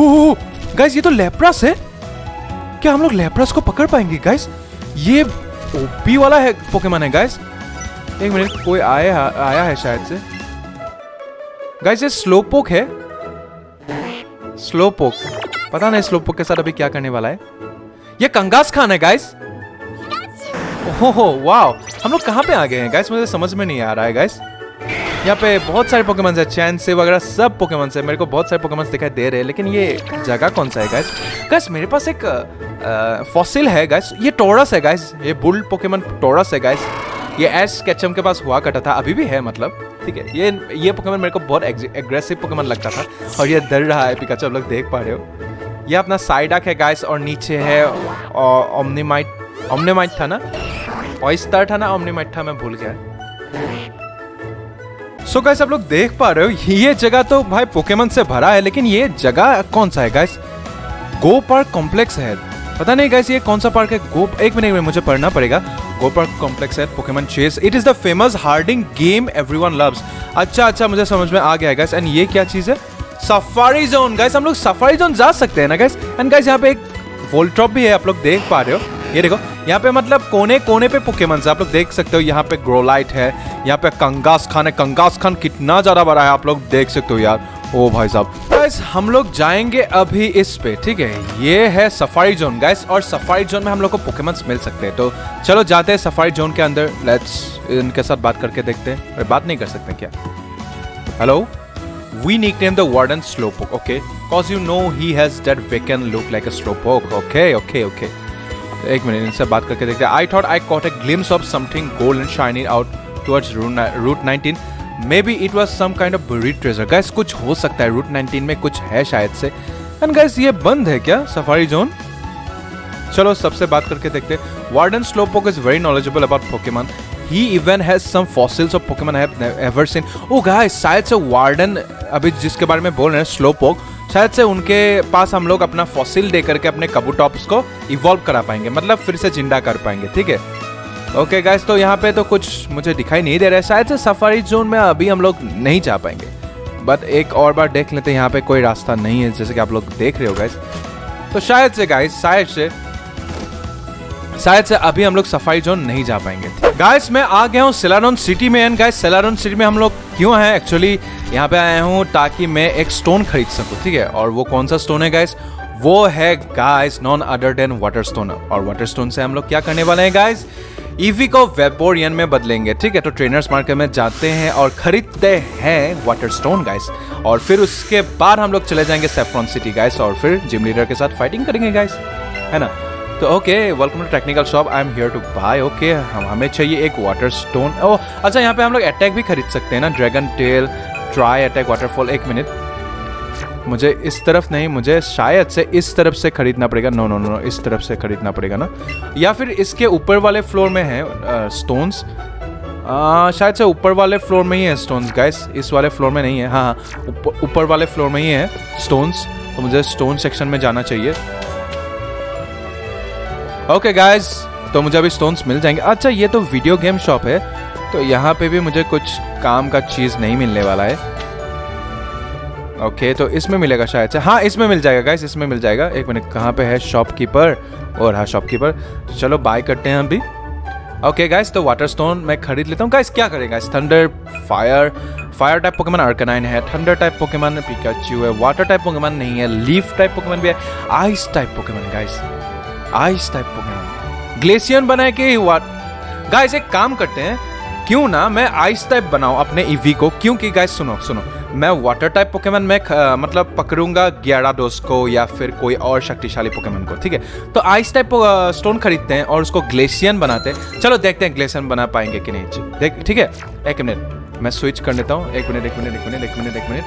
गाइस ये तो लेप्रास है। क्या हम लोग लेप्रास को पकड़ पाएंगे गाइस? ये ओपी वाला है पोकेमन है गाइस। एक मिनट, कोई आया है शायद से गाइस। ये स्लोपोक है, स्लोपोक। पता नहीं स्लोपोक के साथ अभी क्या करने वाला है। ये कंगास खान है गाइस। ओहो वाओ, हम लोग कहाँ पे आ गए हैं गाइस, मुझे समझ में नहीं आ रहा है गाइस। यहाँ पे बहुत सारे पोकेमन है, चैन से वगैरह सब पोकेमन है। मेरे को बहुत सारे पोकेमन दिखाई दे रहे हैं, लेकिन ये जगह कौन सा है गाइस? गाइस मेरे पास एक फॉसिल है गाइस। ये टोरस है गाइस, ये बुल पोकेमन टोरस है गाइस। ये एश केचम के पास हुआ करता था, अभी भी है मतलब, ठीक है। ये पोकेमन मेरे को बहुत एग्रेसिव पोकेमन लगता था, और ये डर रहा है पिकाचू, आप लोग देख पा रहे हो। ये अपना साइडाक है गाइस, और नीचे है ओमनीमाइट था ना, ऑयस्टर था ना, ओमनीमाइट था, मैं भूल गया। सो गाइस आप लोग देख पा रहे हो, ये जगह तो भाई पोकेमन से भरा है, लेकिन ये जगह कौन सा है गाइस? गो पार्क कॉम्प्लेक्स है। पता नहीं गाइस ये कौन सा पार्क है। एक मिनट में मुझे पढ़ना पड़ेगा। गो पार्क कॉम्प्लेक्स है, Pokemon chess. It is the famous harding game everyone loves. अच्छा मुझे समझ में आ गया गाइस। एंड ये क्या चीज है? Safari zone guys. हम लोग सफारी जोन जा सकते हैं ना गाइस। एंड गाइस यहाँ पे एक वोल्ट्रॉप भी है, आप लोग देख पा रहे हो। ये देखो यहाँ पे मतलब कोने कोने पे पोकेमन आप लोग देख सकते हो। यहाँ पे ग्रोलाइट है, यहाँ पे कंगास खान है। कंगास खान कितना ज्यादा बड़ा है, आप लोग देख सकते हो यार। ओ भाई साहब गाइस, हम लोग जाएंगे अभी इस पे, ठीक है। ये है सफारी जोन गाइस, और सफारी जोन में हम लोग को पोकेमन्स मिल सकते हैं। तो चलो जाते हैं सफारी जोन के अंदर। लेट्स इनके साथ बात करके देखते हैं। अरे बात नहीं कर सकते क्या? Hello, we nicknamed the warden Slowpoke, okay? Cause you know he has that vacant look like a Slowpoke, okay. एक मिनट, इनसे बात करके देखते हैं। I thought I caught a glimpse of something gold and shiny out towards Route 19. Maybe it was some kind of buried treasure. Guys, कुछ हो सकता है, Route 19 में कुछ है शायद से। And guys, ये बंद है क्या सफारी जोन? चलो सबसे बात करके देखते हैं। Warden Slowpoke is very knowledgeable about Pokemon. He even has some fossils of Pokemon I have ever seen. Oh guys, शायद से वार्डन अभी जिसके बारे में बोल रहे हैं स्लोपोक, शायद से उनके पास हम लोग अपना फॉसिल दे करके अपने कबूटॉप्स को इवॉल्व करा पाएंगे, मतलब फिर से जिंदा कर पाएंगे, ठीक है। ओके गाइस, तो यहाँ पे तो कुछ मुझे दिखाई नहीं दे रहा है। शायद से सफारी जोन में अभी हम लोग नहीं जा पाएंगे, बट एक और बार देख लेते हैं। यहाँ पे कोई रास्ता नहीं है, जैसे कि आप लोग देख रहे हो गाइस। तो शायद से गाइस, शायद से अभी हम लोग सफारी जोन नहीं जा पाएंगे। गाइस मैं आ गया हूँ सेलारोन सिटी में। एंड गाइस सेलारोन सिटी में हम लोग क्यों हैं? एक्चुअली यहाँ पे आया हूँ ताकि मैं एक स्टोन खरीद सकूँ, ठीक है। और वो कौन सा स्टोन है गाइस? वो है guys none other than water stone. और वाटर स्टोन से हम लोग क्या करने वाले हैं गाइस? ईवी को वेपोरियन में बदलेंगे, ठीक है। तो ट्रेनर्स मार्केट में जाते हैं और खरीदते हैं वाटर स्टोन गाइस, और फिर उसके बाद हम लोग चले जाएंगे सेफ्रॉन सिटी गाइस, और फिर जिम लीडर के साथ फाइटिंग करेंगे गाइस, है ना। तो okay, welcome to technical shop, I am here to buy. Okay, हमें चाहिए एक वाटर स्टोन। ओह अच्छा, यहाँ पे हम लोग अटैक भी खरीद सकते हैं ना, dragon tail, tri attack, waterfall. एक मिनट, मुझे इस तरफ नहीं, मुझे शायद से इस तरफ से खरीदना पड़ेगा। नो, इस तरफ से खरीदना पड़ेगा ना, या फिर इसके ऊपर वाले फ्लोर में है स्टोन्स। शायद से ऊपर वाले फ्लोर में ही है स्टोन्स गाइस, इस वाले फ्लोर में नहीं है। हाँ, ऊपर वाले फ्लोर में ही है स्टोन्स, तो मुझे स्टोन सेक्शन में जाना चाहिए। ओके गाइस, तो मुझे अभी स्टोन्स मिल जाएंगे। अच्छा, ये तो वीडियो गेम शॉप है, तो यहाँ पे भी मुझे कुछ काम का चीज़ नहीं मिलने वाला है। ओके, तो इसमें मिलेगा शायद से। हाँ, इसमें मिल जाएगा गाइस, इसमें मिल जाएगा। एक मिनट, कहाँ पे है शॉपकीपर? और हाँ, शॉपकीपर। तो चलो बाय करते हैं अभी। ओके गाइस, तो वाटर स्टोन मैं खरीद लेता हूँ। गाइस क्या करें guys? Thunder, fire type Pokemon Arcanine है, थंडर टाइप पोकेमन पिकाचू है, वाटर टाइप पोकेमन नहीं है, लीफ टाइप पोकेमन भी है, ice type Pokemon guys, ice type Pokemon Glaceon बनाए के गाइस एक काम करते हैं, क्यों ना मैं आइस टाइप बनाऊं अपने ईवी को। क्योंकि गाइस सुनो, मैं वाटर टाइप पोकेमन में मतलब पकड़ूंगा ग्याराडोस को या फिर कोई और शक्तिशाली पोकेमन को, ठीक है। तो आइस टाइप स्टोन खरीदते हैं और उसको ग्लेशियन बनाते हैं। चलो देखते हैं ग्लेशियन बना पाएंगे कि नहीं, ठीक है। एक मिनट, मैं स्विच कर लेता हूँ। एक मिनट,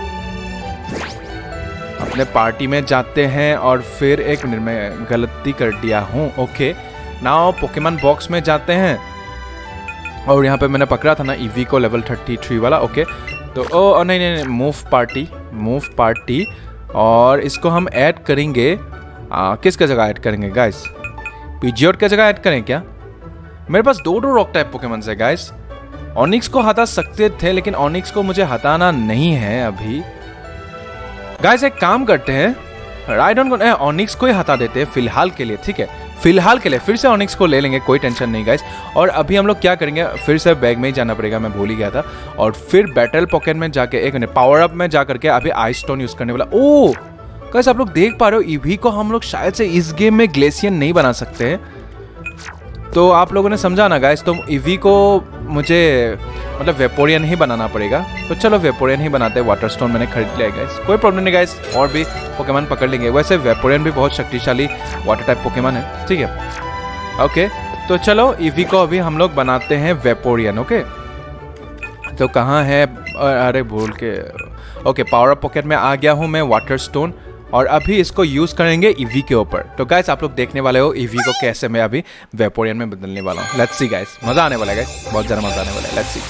अपने पार्टी में जाते हैं और फिर एक मिनट में गलती कर दिया हूँ। ओके, नाउ पोकेमन बॉक्स में जाते हैं, और यहाँ पे मैंने पकड़ा था ना ईवी को, लेवल 33 वाला। ओके, तो नहीं, मूव पार्टी, और इसको हम ऐड करेंगे। किसके जगह ऐड करेंगे गाइस? पीजियोट के जगह ऐड करें क्या? मेरे पास दो रॉक टाइप पोकेमन है गाइस। ऑनिक्स को हटा सकते थे, लेकिन ऑनिक्स को मुझे हटाना नहीं है अभी गाइस। एक काम करते हैं, ऑनिक्स को ही हटा देते हैं फिलहाल के लिए, ठीक है। फिलहाल के लिए फिर से ऑनिक्स को ले लेंगे, कोई टेंशन नहीं गाइस। और अभी हम लोग क्या करेंगे, फिर से बैग में ही जाना पड़ेगा, मैं भूल ही गया था। और फिर बैटल पॉकेट में जाके एक मिनट पावर अप में जा करके अभी आइस स्टोन यूज़ करने वाला। ओ गाइस आप लोग देख पा रहे हो ईवी को हम लोग शायद से इस गेम में ग्लेशियन नहीं बना सकते हैं, तो आप लोगों ने समझा ना गाइस। तो ईवी को मुझे मतलब वेपोरियन ही बनाना पड़ेगा, तो चलो वेपोरियन ही बनाते हैं। वाटर स्टोन मैंने खरीद लिया है गाइस, कोई प्रॉब्लम नहीं गाइस, और भी पोकेमॉन पकड़ लेंगे। वैसे वेपोरियन भी बहुत शक्तिशाली वाटर टाइप पोकेमॉन है, ठीक है। ओके तो चलो ईवी को अभी हम लोग बनाते हैं वेपोरियन। ओके तो कहाँ है, अरे भूल के। ओके पावर अप पॉकेट में आ गया हूँ मैं, वाटर स्टोन, और अभी इसको यूज़ करेंगे ईवी के ऊपर। तो गाइस आप लोग देखने वाले हो ईवी को कैसे मैं अभी वेपोरियन में बदलने वाला हूँ। लेट्स सी गाइस, मज़ा आने वाला है गाइस, बहुत ज़्यादा मज़ा आने वाला है। Let's see.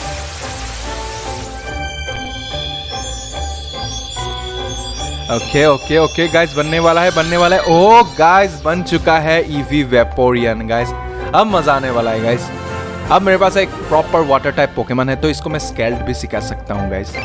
Okay okay okay guys बनने वाला है, बनने वाला है। ओह गाइस बन चुका है ईवी वेपोरियन गाइस, अब मज़ा आने वाला है गाइस। अब मेरे पास एक प्रॉपर वाटर टाइप पोकेमॉन है, तो इसको मैं स्केल्ड भी सिखा सकता हूँ guys.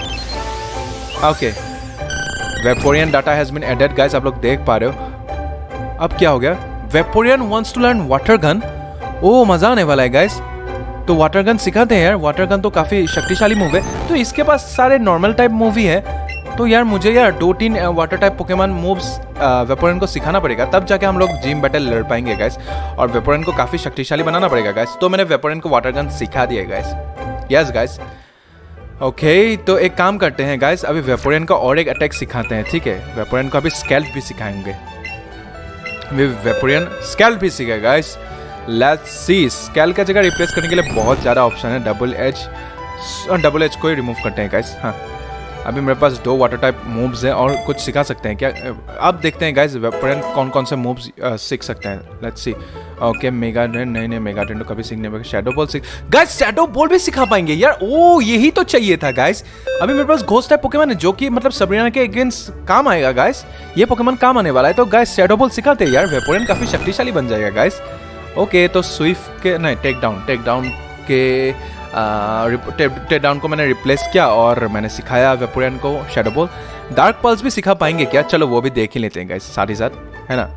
Okay Vaporeon data has been added guys, आप लोग देख पा रहे हो। अब क्या हो गया, Vaporeon wants to learn water gun. Oh मजा आने वाला है गाइस, तो वाटर गन सिखाते हैं यार। वाटर गन तो काफी शक्तिशाली मूव है, तो इसके पास सारे नॉर्मल टाइप मूव ही है, तो यार मुझे यार 2-3 water type Pokemon moves Vaporeon को सिखाना पड़ेगा, तब जाके हम लोग जिम बैटल लड़ पाएंगे गाइस। और वेपोरियन को काफी शक्तिशाली बनाना पड़ेगा गाइस, तो मैंने वेपोरियन को वाटर गन सिखा दिया गाइस। यस गाइस ओके तो एक काम करते हैं गाइस, अभी वेपोरियन का और एक अटैक सिखाते हैं, ठीक है। वेपोरियन को अभी स्केल्प भी सिखाएंगे, वेपोरियन स्केल्प भी सीखेगा गाइस। लेट्स सी, स्केल्प का जगह रिप्लेस करने के लिए बहुत ज़्यादा ऑप्शन है। डबल एज को ही रिमूव करते हैं गाइस। हाँ अभी मेरे पास 2 वाटर टाइप मूव्स हैं, और कुछ सिखा सकते हैं क्या, अब देखते हैं गाइस वेपोरियन कौन कौन से मूव्स सीख सकते हैं। Let's see. Okay mega drain, नहीं मेगा ड्रेन तो कभी सीखने में, शैडो बॉल सीख गाइस, शैडो बॉल भी सिखा पाएंगे यार। ओ यही तो चाहिए था गाइस। अभी मेरे पास घोस्ट टाइप पोकेमॉन है जो कि मतलब सबरीना के अगेंस्ट काम आएगा गाइस, ये पोकेमॉन काम आने वाला है। तो गाइस शैडो बॉल सिखाते हैं यार, वेपोरियन काफी शक्तिशाली बन जाएगा गाइस। ओके तो स्विफ्ट के नहीं टेक डाउन के टेक डाउन को मैंने रिप्लेस किया, और मैंने सिखाया वेपोरियन को शैडो बॉल। डार्क पल्स भी सिखा पाएंगे क्या, चलो वो भी देख ही लेते हैं गाइस साथ ही साथ, है ना।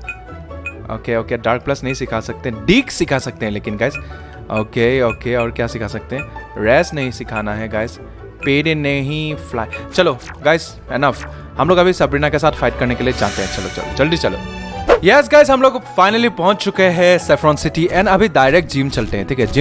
ओके डार्क प्लस नहीं सिखा सकते, डीक सिखा सकते हैं लेकिन गाइस। ओके और क्या सिखा सकते हैं, रेस नहीं सिखाना है गाइस, पेड नहीं फ्लाई। चलो गाइस एनफ, हम लोग अभी सबरीना के साथ फाइट करने के लिए जाते हैं। चलो जल्दी चलो। यस गाइस हम लोग फाइनली पहुंच चुके हैं सेफ्रॉन सिटी, एंड अभी डायरेक्ट जिम चलते हैं, ठीक है।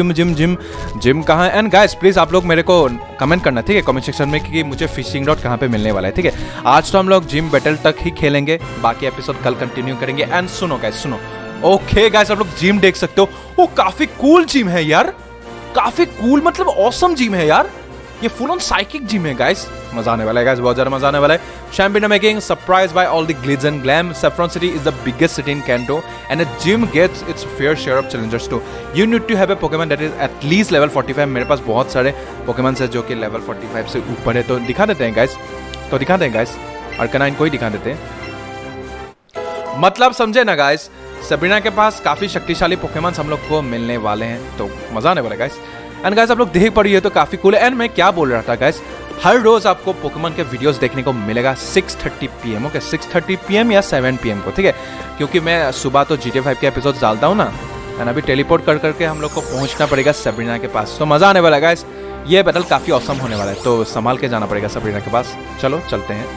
जिम कहाँ है। एंड गाइस प्लीज आप लोग मेरे को कमेंट करना, ठीक है, कमेंट सेक्शन में कि मुझे फिशिंग रॉड कहाँ पे मिलने वाला है, ठीक है। आज तो हम लोग जिम बैटल तक ही खेलेंगे, बाकी एपिसोड कल कंटिन्यू करेंगे। एंड सुनो गाइस सुनो, ओके गाइस आप लोग जिम देख सकते हो, वो काफी कूल जिम है यार, काफी कूल मतलब ऑसम जिम है यार, ये फुल ऑन साइकिक जिम है गाइस। मजा आने वाला है गाइस, बहुत ज्यादा मजा आने वाला है। Champion making surprised by all the glitz and glam. Saffron City is the biggest city in Kanto, and the gym gets its fair share of challengers too. You need to have a Pokemon that is at least level 45. मेरे पास बहुत सारे Pokemon हैं जो कि level 45 से ऊपर है, तो दिखा देते हैं गाइस, अर्कनाइन को ही दिखा देते हैं, मतलब समझे ना गाइस। सबरीना के पास काफी शक्तिशाली पोकेमॉन्स हम लोग को मिलने वाले हैं, तो मजा आने वाला है गाइस। एंड गाइस आप लोग देख पा रही है तो काफी कूल है। एंड मैं क्या बोल रहा था गाइस, हर रोज आपको पोकेमॉन के वीडियोस देखने को मिलेगा 6:30 PM, ओके 6:30 PM या 7 PM को, ठीक है, क्योंकि मैं सुबह तो GTA 5 के एपिसोड डालता हूँ ना, एंड अभी टेलीपोर्ट कर करके हम लोग को पहुंचना पड़ेगा सबरीना के पास, तो मजा आने वाला है गाइस। ये बैटल काफी ऑसम होने वाला है, तो संभाल के जाना पड़ेगा सबरीना के पास। चलो चलते हैं।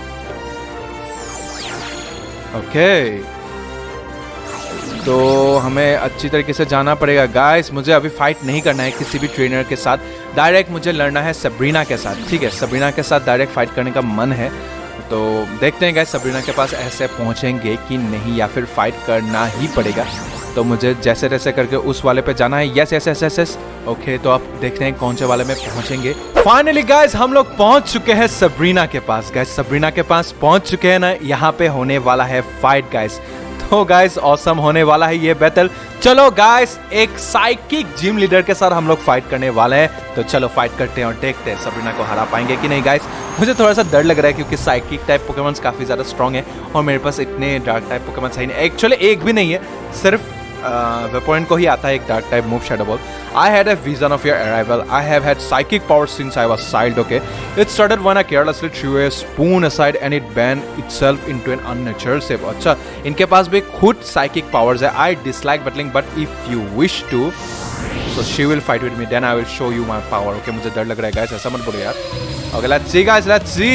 ओके तो हमें अच्छी तरीके से जाना पड़ेगा गाइस, मुझे अभी फाइट नहीं करना है किसी भी ट्रेनर के साथ, डायरेक्ट मुझे लड़ना है सबरीना के साथ, ठीक है। सबरीना के साथ डायरेक्ट फाइट करने का मन है, तो देखते हैं गाइस सबरीना के पास ऐसे पहुंचेंगे कि नहीं, या फिर फाइट करना ही पड़ेगा। तो मुझे जैसे तैसे करके उस वाले पे जाना है। यस ओके तो आप देखते हैं कौन से वाले में पहुंचेंगे। फाइनली गाइस हम लोग पहुंच चुके हैं सबरीना के पास। गाइस सबरीना के पास पहुंच चुके हैं ना, यहाँ पे होने वाला है फाइट गाइस। तो गाइस ऑसम होने वाला है ये बैटल। चलो गाइस एक साइकिक जिम लीडर के साथ हम लोग फाइट करने वाले हैं, तो चलो फाइट करते हैं और देखते हैं सबरीना को हरा पाएंगे कि नहीं गाइस। मुझे थोड़ा सा डर लग रहा है क्योंकि साइकिक टाइप पोकेमॉन्स काफी ज्यादा स्ट्रॉन्ग है और मेरे पास इतने डार्क टाइप पोकेमॉन्स है नहीं, एक्चुअली एक भी नहीं है, सिर्फ वेपोरियन को ही आता है एक dark type move shadow ball. I had a vision of your arrival. I have had psychic power since I was child, okay? It started when I carelessly threw a spoon aside and it bent itself into an unnatural shape. अच्छा, इनके पास भी खुद psychic powers है. I dislike battling, but if you wish to, so she will fight with me. Then I will show you my power. Okay, मुझे डर लग रहा है guys, ऐसा मत बोलो यार. Okay, let's see guys, let's see.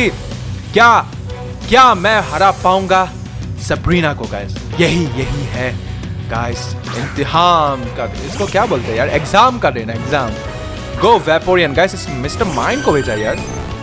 क्या मैं हरा पाऊंगा सबरीना को guys? यही है. गाइस इम्तिहान का, इसको क्या बोलते हैं यार, एग्जाम का देना, एग्जाम. गो वेपोरियन गाइस, इस मिस्टर माइंड को भेजा यार.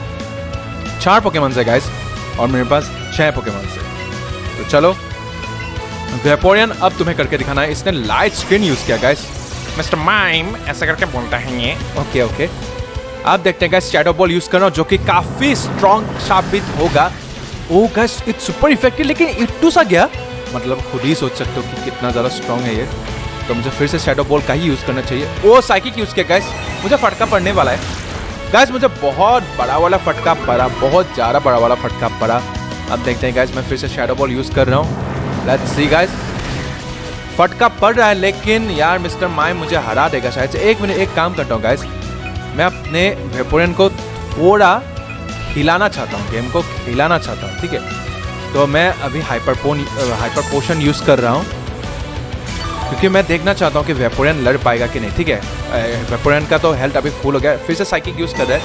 4 पोकेमॉन्स है गाइस और मेरे पास 6 पोकेमॉन्स है. तो चलो वेपोरियन, अब तुम्हें करके दिखाना है. इसने लाइट स्क्रीन यूज किया गाइस. मिस्टर माइम ऐसा करके बोलता है ये. ओके आप देखते हैं गाइस, शैडो बॉल यूज कर रहा हूं जो कि काफी स्ट्रॉन्ग साबित होगा. Oh guys it's super effective, लेकिन इट्टू सा गया, मतलब खुद ही सोच सकते हो कि कितना ज़्यादा स्ट्रॉन्ग है ये. तो मुझे फिर से शैडो बॉल का ही यूज़ करना चाहिए. वो साइकिक यूज़ किया गाइस, मुझे फटका पड़ने वाला है गाइस. मुझे बहुत बड़ा वाला फटका पड़ा, बहुत ज़्यादा बड़ा वाला फटका पड़ा. अब देखते हैं गाइस, मैं फिर से शैडो बॉल यूज़ कर रहा हूँ. लेट्स सी गाइस, फटका पड़ रहा है लेकिन यार मिस्टर माइम मुझे हरा देगा शायद से. एक मिनट, एक काम करता हूँ गाइस, मैं अपने वेपोरियन को थोड़ा हिलाना चाहता हूँ, गेम को हिलाना चाहता हूँ. ठीक है, तो मैं अभी हाइपर पोशन यूज़ कर रहा हूँ क्योंकि मैं देखना चाहता हूँ कि वेपोरियन लड़ पाएगा कि नहीं. ठीक है, वेपोरियन का तो हेल्थ अभी फुल हो गया. फिर से साइकिक यूज़ कर रहा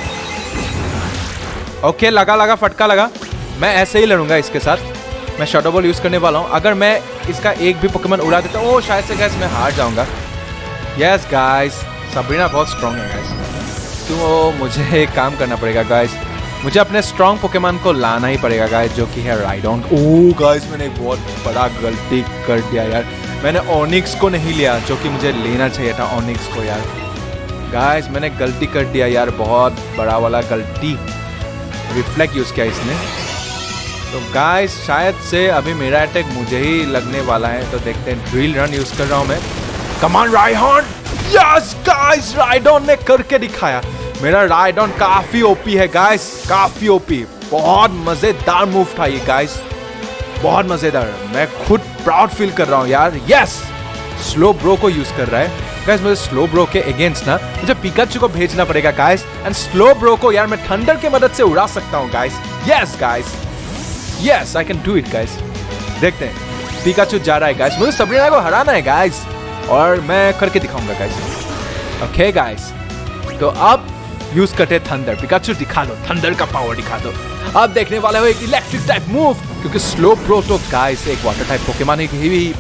है. ओके, लगा फटका लगा. मैं ऐसे ही लड़ूंगा इसके साथ. मैं शैडो बॉल यूज़ करने वाला हूँ. अगर मैं इसका एक भी पोकेमॉन उड़ा देता हूँ, शायद से गाइस मैं हार जाऊँगा. यस गाइस, सबरीना बहुत स्ट्रॉन्ग है गाइस. तो मुझे एक काम करना पड़ेगा गाइस, मुझे अपने स्ट्रॉन्ग पोकेमॉन को लाना ही पड़ेगा गाइस, जो कि है राइडोन. ओह गाइस, मैंने एक बहुत बड़ा गलती कर दिया यार. मैंने ऑनिक्स को नहीं लिया जो कि मुझे लेना चाहिए था. ऑनिक्स को यार गाइस मैंने गलती कर दिया यार, बहुत बड़ा वाला गलती. रिफ्लेक्ट यूज़ किया इसने. तो गाइस शायद से अभी मेरा अटैक मुझे ही लगने वाला है. तो देखते हैं, ड्रिल रन यूज़ कर रहा हूँ मैं. कमान राइडोन. यस गाइस, राइडोन ने करके दिखाया. मेरा राइडोन काफी ओपी है गाइस, काफी ओपी. बहुत मजेदार मूव था ये गाइस, बहुत मजेदार. मैं खुद प्राउड फील कर रहा हूँ यार. यस, स्लो ब्रो को यूज कर रहा है गाइस. मुझे स्लो ब्रो के अगेंस्ट ना मुझे पिकाचू को भेजना पड़ेगा गाइस. एंड स्लो ब्रो को यार मैं थंडर की मदद से उड़ा सकता हूँ guys. Yes guys, yes I can do it guys. देखते हैं, पिकाचू जा रहा है गाइस. मुझे सबरीना को हराना है गाइस और मैं करके दिखाऊंगा गाइस. ओके गाइस, तो अब यूज करते थंडर. पिकाचू दिखा दो, थंडर का पावर दिखा दो. अब देखने वाले हो एक इलेक्ट्रिक टाइप मूव, क्योंकि स्लो ब्रो तो गाइस एक वाटर टाइप पोकेमॉन ही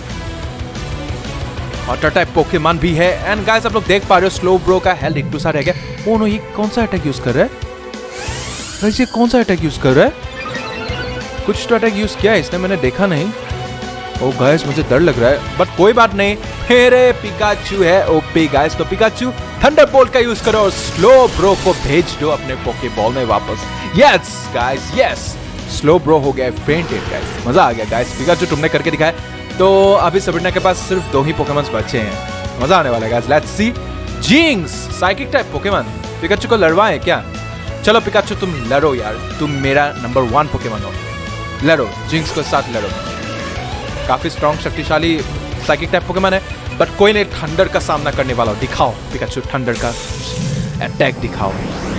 वाटर टाइप पोकेमॉन भी है. एंड गाइस आप लोग देख पा रहे हो स्लो ब्रो का हेल्थ इट्टू सा रह गया. ओ नो, ये कौन सा अटैक यूज कर रहा है गाइस? ये कौन सा अटैक यूज कर रहा है? कुछ तो अटैक यूज किया है इसने, मैंने देखा नहीं. ओ गाइस मुझे डर लग रहा है, बट कोई बात नहीं. मेरे पिकाचू है ओपी गाइस. तो पिकाचू थंडरबोल्ट का यूज करो और स्लो ब्रो को भेज दो अपने पोकेबॉल में वापस. Yes guys, yes, Slowbro हो गया फेंटेड गाइस. मजा आ गया गाइस. पिकाचू तुमने करके दिखाया. तो अभी सबरीना के पास सिर्फ 2 ही पोकेमॉन्स बचे हैं. मजा आने वाला है guys. Let's see. Jynx psychic type Pokemon, Pikachu को लड़वाएं क्या? चलो पिकाचू तुम लड़ो यार, तुम मेरा नंबर 1 पोकेमॉन हो. लड़ो, जिंक्स के साथ लड़ो. काफी स्ट्रॉन्ग शक्तिशाली साइकिक टाइप पोकेमॉन है, बट कोई नहीं थंडर का सामना करने वाला हो. दिखाओ पिकाचू, थंडर का अटैक दिखाओ.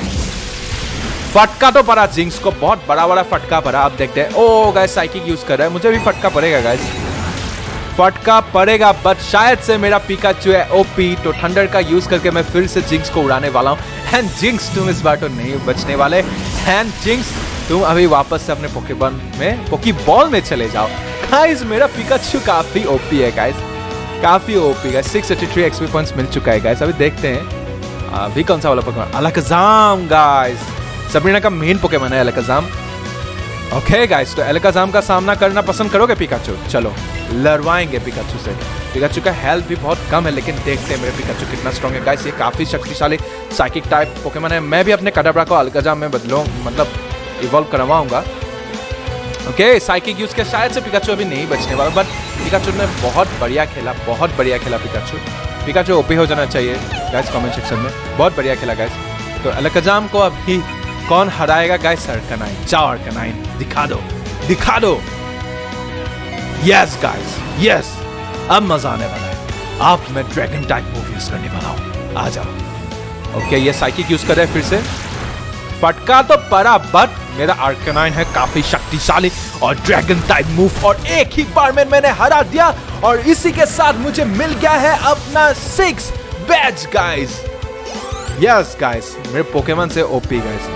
फटका तो पड़ा जिंक्स को, बहुत बड़ा बड़ा फटका पड़ा. आप देखते हैं. ओ गाइस साइकिक यूज कर रहा है, मुझे भी फटका पड़ेगा गाइस. फटका पड़ेगा, बट शायद से मेरा पिकाचू है ओपी, तो थंडर का यूज करके मैं फिर से जिंक्स को उड़ाने वाला हूँ. एंड जिंक्स तुम इस बार तो नहीं बचने वाले. एंड जिंक्स तुम अभी वापस से अपने पोकेबॉल में चले जाओ. गाइस मेरा पिकाचू काफी ओपी है गाइस, काफी ओपी गाइस. 683 एक्सपी पॉइंट्स मिल चुका है गाइस. अभी देखते हैं अभी कौन सा वाला पोकेमॉन. अलकाजाम गाइस, सबरीना का मेन पोकेमॉन है अलकाजाम. ओके गाइस, तो अलकाजाम का सामना करना पसंद करोगे पिकाचू? चलो लड़वाएंगे पिकाचू से. पिकाचू का हेल्थ भी बहुत कम है, लेकिन देखते हैं मेरे पिकाचू कितना स्ट्रॉन्ग है गाइस. ये काफी शक्तिशाली साइकिक टाइप पोकेमॉन है. मैं भी अपने कडाब्रा को अलकाजाम में बदलूं, मतलब इवॉल्व करवाऊंगा. ओके, साइकिक यूज के शायद से पिकाचू अभी नहीं बचने वाला, बट पिकाचू ने बहुत बढ़िया खेला, बहुत बढ़िया खेला पिकाचू. पिकाचू ओपी हो जाना चाहिए गाइस कमेंट सेक्शन में. बहुत बढ़िया खेला गाइस. तो अलकाजाम को अभी कौन हराएगा गाइस? अर्कनाइन. जाओ अर्कनाइन, दिखा दो, दिखा दो. यस गाइस, यस, अब मजा आने वाला है. अब मैं ड्रैगन टाइप मूव यूज करने वाला हूँ, आ जाओ। ओके, ये साइकिक यूज कर रहे हैं फिर से। फटका तो पड़ा, बट मेरा आर्केनाइन है काफी शक्तिशाली और ड्रैगन टाइप मूव, और एक ही बार में मैंने हरा दिया। और इसी के साथ मुझे मिल गया है अपना 6 बैज गाइस। यस गाइस, मेरे पोकेमॉन से OP guys.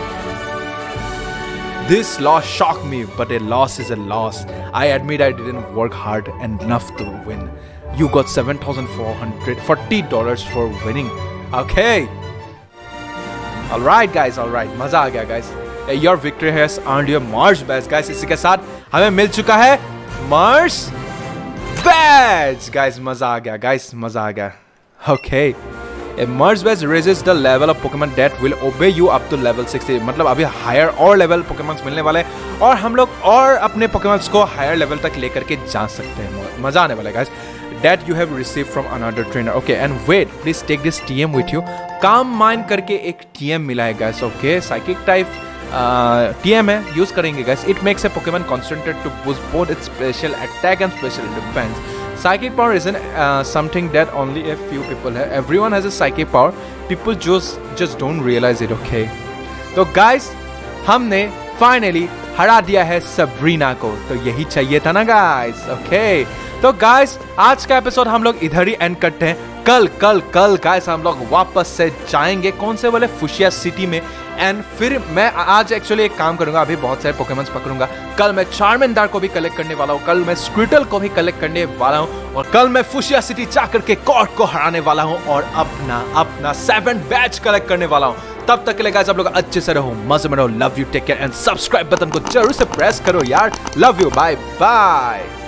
This loss shocked me, but a loss is a loss. I admit I didn't work hard enough to win. You got $7,440 for winning. Okay. All right, guys. All right. मजा आ गया, guys. Your victory has earned your Mars badge, guys. इसी के साथ हमें मिल चुका है Mars badge, guys. मजा आ गया, guys. मजा आ गया. Okay. A Mars badge raises the level of Pokemon that will obey you up to level 60. मतलब अभी हायर और लेवल पोकेमॉन्स मिलने वाले हैं और हम लोग और अपने पोकेमॉन्स को हायर लेवल तक लेकर के जा सकते हैं। मजा आने वाला है guys. That you have received from another trainer. Okay, and wait, please take this TM with you. Calm Mind करके एक TM मिला है guys. Okay, Psychic type TM है, यूज करेंगे guys. It makes a Pokemon concentrate to boost both its special attack and special defense. Psychic power isn't something that only a few people have. Everyone has a psychic power. People just don't realize it. Okay. तो guys, हमने finally हरा दिया है Sabrina को। तो यही चाहिए था ना guys. Okay. तो guys, आज का एपिसोड हम लोग इधर ही एंड करते हैं। कल गाइस हम लोग वापस से जाएंगे कौन से वाले फुशिया सिटी में। एंड फिर मैं आज एक्चुअली एक काम करूंगा, अभी बहुत सारे पोकेमॉन्स पकड़ूंगा। कल मैं चार्मेंडार को भी कलेक्ट करने वाला हूँ, कल मैं स्क्विटल को भी कलेक्ट करने वाला हूँ, और कल मैं फुशिया सिटी जाकर के कॉर्ड को हराने वाला हूँ और अपना 7 बैच कलेक्ट करने वाला हूँ। तब तक के लिए गाइस आप लोग अच्छे से रहो, मजे में रहो। Love you, take care and subscribe button को जरूर से प्रेस करो यार। Love you, bye bye.